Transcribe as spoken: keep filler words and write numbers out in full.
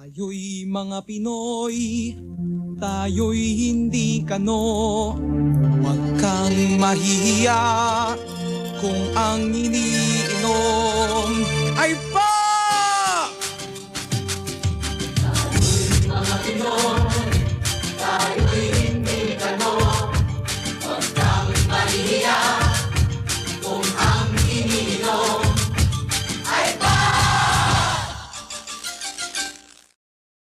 Tayo'y mga Pinoy, tayo'y hindi kano. Huwag kang mahihiya kung ang iniinom ay